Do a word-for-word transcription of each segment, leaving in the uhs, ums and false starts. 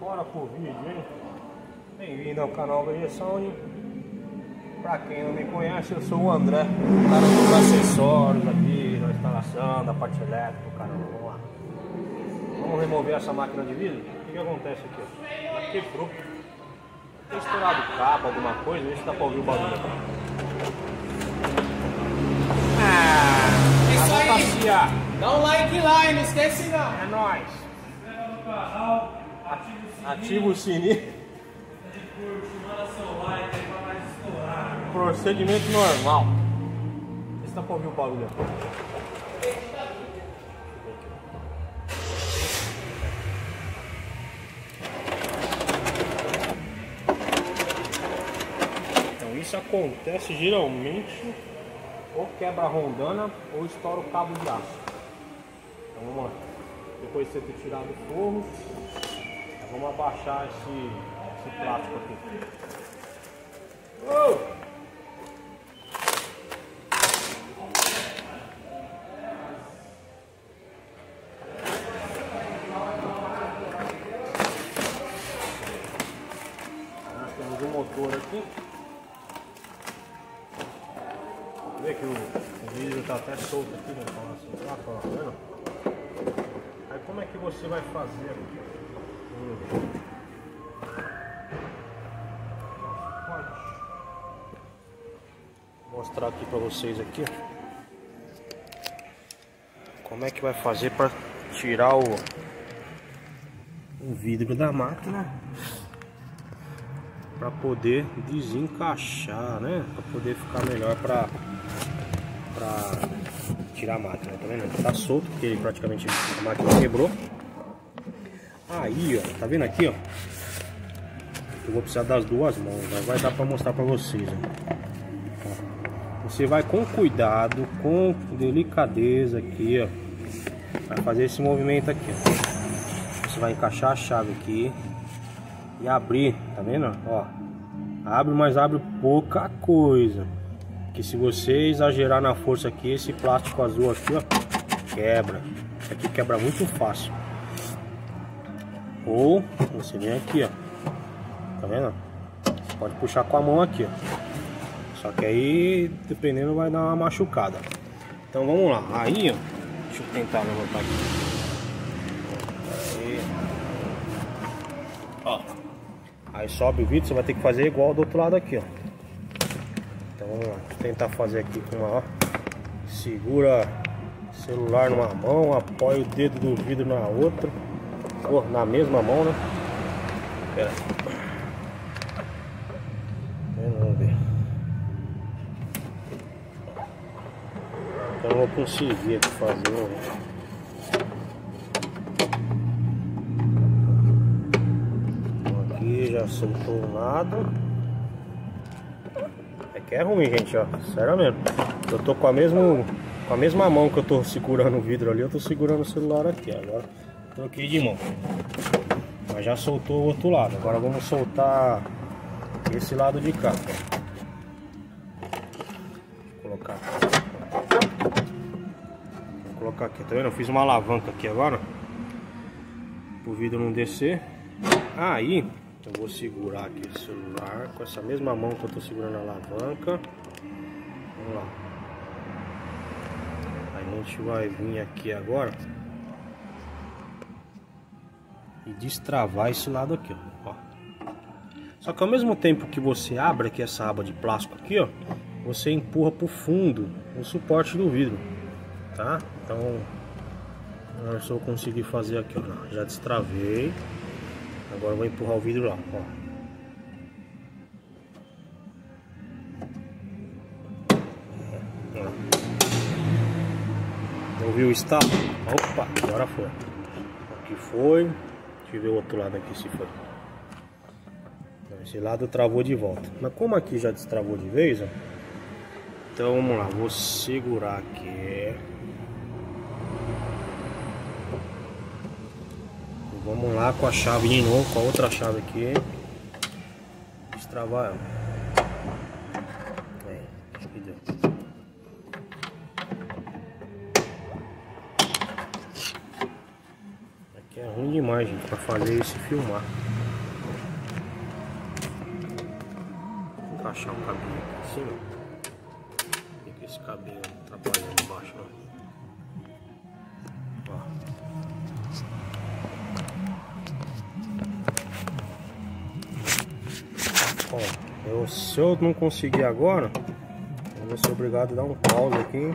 Bora pro vídeo, hein? Bem-vindo ao canal V G Sound. Pra quem não me conhece, eu sou o André, o cara dos acessórios aqui, da instalação, da parte elétrica, cara. Vamos lá. Vamos remover essa máquina de vidro? O que, que acontece aqui? Ela quebrou. Tem estourado cabo, alguma coisa, vê se dá pra ouvir o barulho. Ah, é isso aí. Passear. Dá um like lá e não esquece não. É nóis. Ativa o sininho. Procedimento normal. Vê se dá pra ouvir o barulho aqui. Então isso acontece geralmente ou quebra a rondana ou estoura o cabo de aço. Então vamos lá. Depois de você ter tirado o forro, vamos abaixar esse, esse plástico aqui. Oh! Nós temos um motor aqui. Vê que o, o vidro está até solto aqui, né? Assim, tá vendo? Aí como é que você vai fazer aqui? Hum. Vou mostrar aqui para vocês aqui como é que vai fazer para tirar o, o vidro da máquina para poder desencaixar, né? Para poder ficar melhor para para tirar a máquina, tá vendo? Tá solto porque praticamente a máquina quebrou. Aí, ó, tá vendo aqui, ó? Eu vou precisar das duas mãos, mas vai dar para mostrar para vocês, ó. Você vai com cuidado, com delicadeza aqui, ó, vai fazer esse movimento aqui, ó. Você vai encaixar a chave aqui e abrir, tá vendo? Ó, abre, mas abre pouca coisa, que se você exagerar na força aqui, esse plástico azul aqui, ó, quebra. Isso aqui quebra muito fácil. Ou você vem aqui, ó, tá vendo? Você pode puxar com a mão aqui, ó. Só que aí, dependendo, vai dar uma machucada. Então vamos lá. Aí, ó, deixa eu tentar levantar aqui. Aí, ó. Aí sobe o vidro, você vai ter que fazer igual do outro lado aqui, ó. Então vamos lá. Deixa eu tentar fazer aqui com uma, ó. Segura o celular numa mão, apoia o dedo do vidro na outra. Oh, na mesma mão, né? Pera. Vamos ver. Então eu vou conseguir aqui fazer. Aqui já soltou nada. É que é ruim, gente, ó. Sério mesmo. Eu tô com a mesma, com a mesma mão que eu tô segurando o vidro ali, eu tô segurando o celular aqui. Agora troquei de mão. Mas já soltou o outro lado. Agora vamos soltar esse lado de cá. Vou colocar aqui. Vou colocar aqui, tá vendo? Eu fiz uma alavanca aqui agora, pro vidro não descer. Aí eu vou segurar aqui o celular com essa mesma mão que eu tô segurando a alavanca. Vamos lá. Aí a gente vai vir aqui agora e destravar esse lado aqui, ó. Só que ao mesmo tempo que você abre aqui essa aba de plástico aqui, ó, você empurra pro fundo o suporte do vidro, tá? Então, eu só consegui fazer aqui, ó. Já destravei. Agora eu vou empurrar o vidro lá, ó. Ouviu o estalo? Opa, agora foi. Aqui foi. Deixa eu ver o outro lado aqui se foi. Esse lado travou de volta. Mas como aqui já destravou de vez, ó. Então vamos lá, vou segurar aqui. E vamos lá com a chave de novo, com a outra chave aqui. Destravar ela. Aí, acho que deu. Aqui é ruim demais, gente, pra fazer isso e filmar. encaixar o cabinho aqui em cima. Fica esse cabinho atrapalhando embaixo, ó. Ó, eu, se eu não conseguir agora, eu vou ser obrigado a dar um pause aqui.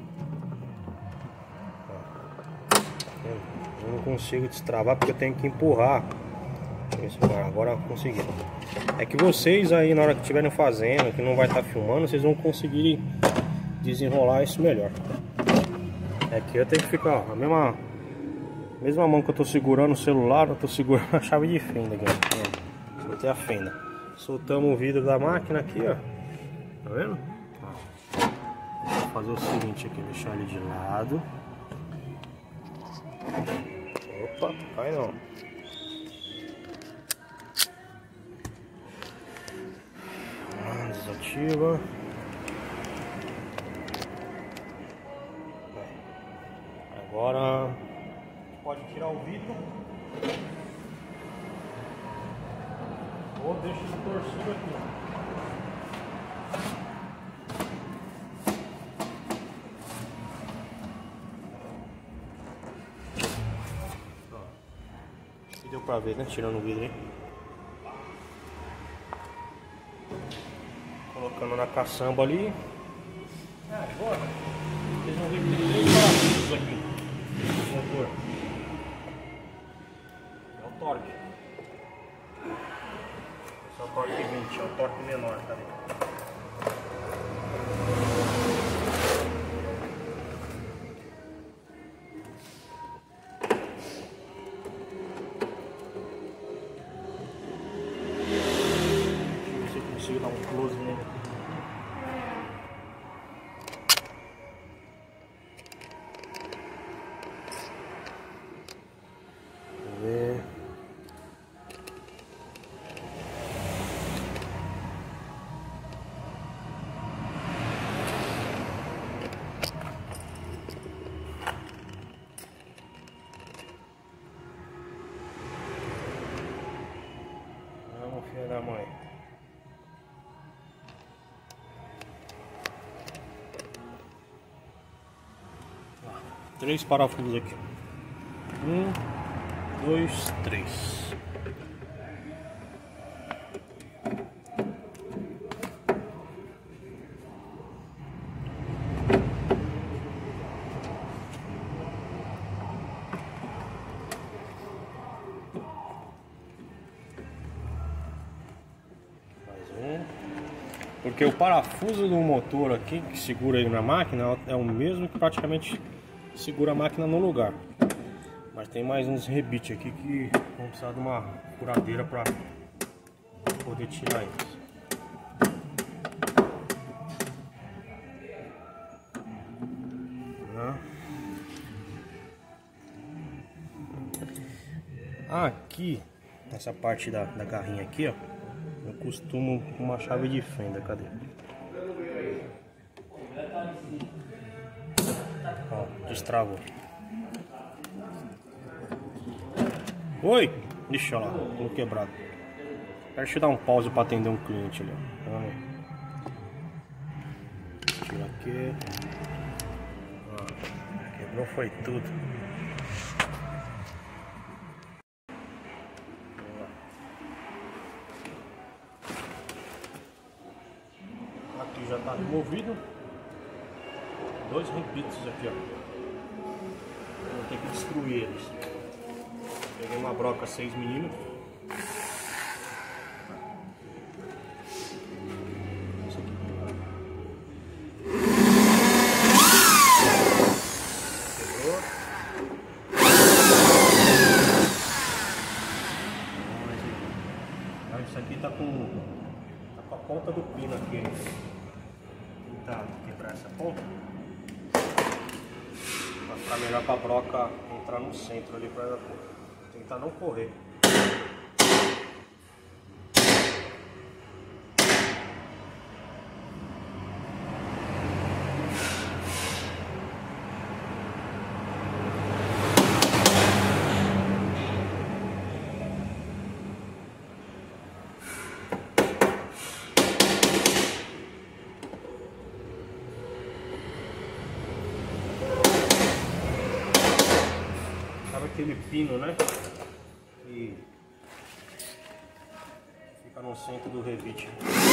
Eu não consigo destravar porque eu tenho que empurrar. Deixa eu ver se agora eu consegui. É que vocês aí na hora que estiverem fazendo, que não vai estar filmando, vocês vão conseguir desenrolar isso melhor. É que eu tenho que ficar, ó, a mesma, mesma mão que eu tô segurando o celular, eu tô segurando a chave de fenda aqui, ó. Soltei a fenda. Soltamos o vidro da máquina aqui, ó. Tá vendo? Ó. Vou fazer o seguinte aqui, deixar ele de lado. Opa, cai não. Ah, desativa. Agora pode tirar o vidro. Ou deixa ele torcido aqui. Ó. Deu pra ver, né? Tirando o vidro aí. Colocando na caçamba ali. Ah, agora vocês vão ver que tem três parafusos aqui no motor. É o torque. Esse é o torque vinte, é o torque menor, tá vendo? Deixa eu ver se eu consigo dar um close nele. Filha da mãe. Três parafusos aqui. Um, dois, três. Porque o parafuso do motor aqui que segura ele na máquina é o mesmo que praticamente segura a máquina no lugar. Mas tem mais uns rebites aqui que vão precisar de uma furadeira para poder tirar eles. Aqui, nessa parte da, da garrinha aqui, ó, eu costumo com uma chave de fenda, cadê? Ó, destravou. Oi! Ixi, olha lá, tô quebrado. Deixa eu dar um pause para atender um cliente ali, ó. Tira aqui. Ó, quebrou foi tudo. Aqui já está removido. Dois rebites aqui, ó. Vou ter que destruir eles. Peguei uma broca seis milímetros. Isso aqui. Quebrou. Isso aqui tá com, tá com a ponta do pino aqui. Tentar quebrar essa ponta para ficar melhor para a broca entrar no centro ali, para tentar não correr. aquele pino, né? E fica no centro do revite.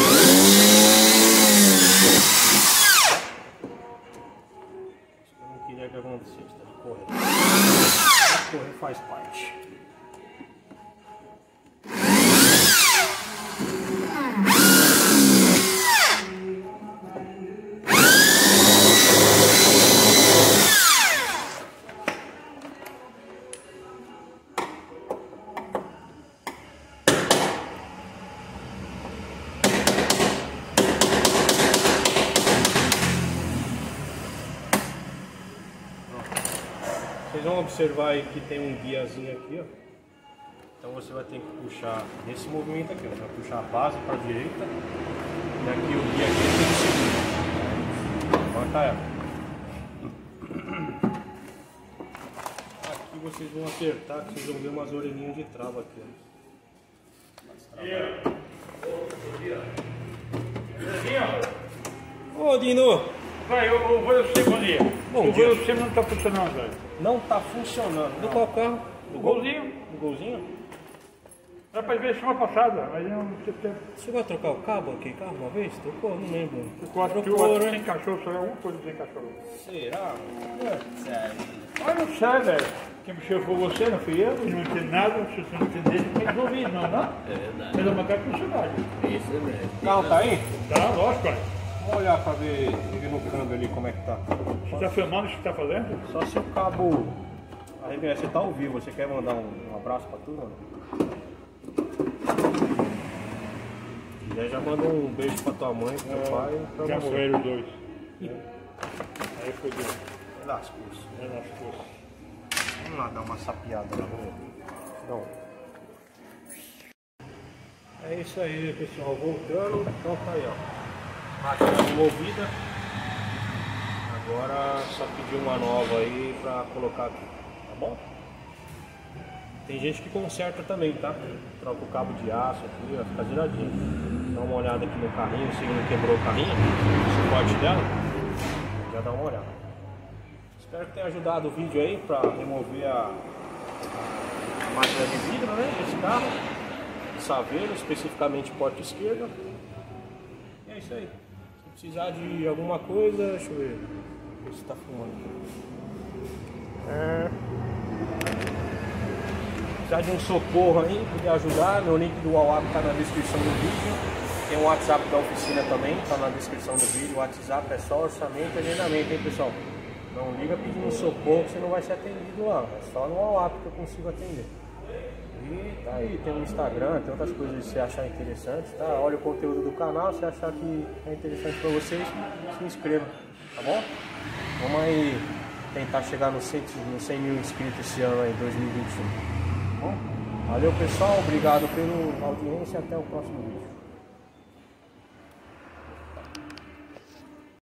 Eu não queria que acontecesse, tá de correr. Correr faz parte. Vocês vão observar aí que tem um guiazinho aqui, ó. Então você vai ter que puxar nesse movimento aqui, ó. Você vai puxar a base para a direita e aqui o guia aqui tem que seguir. Levanta ela. Aqui vocês vão apertar, que vocês vão ver umas orelhinhas de trava aqui, ó. Ô Dino! Vai, eu, eu vou eu sei, bom dia. Bom o dia. O você não está funcionando, velho. Não tá funcionando. Do qual carro? Do golzinho. Do golzinho? Era para ver semana passada, mas eu não sei se Chegou a trocar o cabo aqui, carro uma vez? Trocou? Não lembro. o outro Trocou, né? sem cachorro, só é uma coisa sem cachorro. Será? É. Sério. Mas não sei, velho. Quem mexeu foi você, não fui eu, não entendo nada, se você não entender, não tem que ouvir, não, não? É verdade. Mas é uma cara funcionária. Isso mesmo. O carro tá aí? Tá, lógico, pai. Vamos olhar pra ver, ver no câmbio ali como é que tá. Você está filmando o que você está fazendo? Só se o cabo arrebentar. Você tá ao vivo, você quer mandar um, um abraço pra turma? Se quiser, já manda um beijo pra tua mãe, pro teu pai e pra Já você. morreram os dois. Aí foi Deus. Lascou-se. É nas coisas. Vamos lá dar uma sapiada lá. Não. É isso aí, pessoal. Voltando, então tá aí, ó. Máquina removida. Agora só pedir uma nova aí pra colocar aqui, tá bom? Tem gente que conserta também, tá? Troca o cabo de aço aqui, ó, fica giradinho. Dá uma olhada aqui no carrinho, se não quebrou o carrinho, o suporte dela, já dá uma olhada. Espero que tenha ajudado o vídeo aí pra remover a, a máquina de vidro, né, desse carro. Saveiro, especificamente porta esquerda. E é isso aí. Se precisar de alguma coisa, deixa eu ver. Ver se tá filmando aqui. É... Se precisar de um socorro aí, puder ajudar, meu link do WhatsApp tá na descrição do vídeo. Tem o WhatsApp da oficina também, tá na descrição do vídeo. O WhatsApp é só orçamento e agendamento, hein, pessoal? Não liga pedindo socorro que você não vai ser atendido lá. É só no WhatsApp que eu consigo atender. E tá aí, tem o Instagram, tem outras coisas que você achar interessantes, tá? Olha o conteúdo do canal, se achar que é interessante pra vocês, se inscreva, tá bom? Vamos aí tentar chegar nos cem mil inscritos esse ano aí, dois mil e vinte e um, tá bom? Valeu pessoal, obrigado pela audiência e até o próximo vídeo.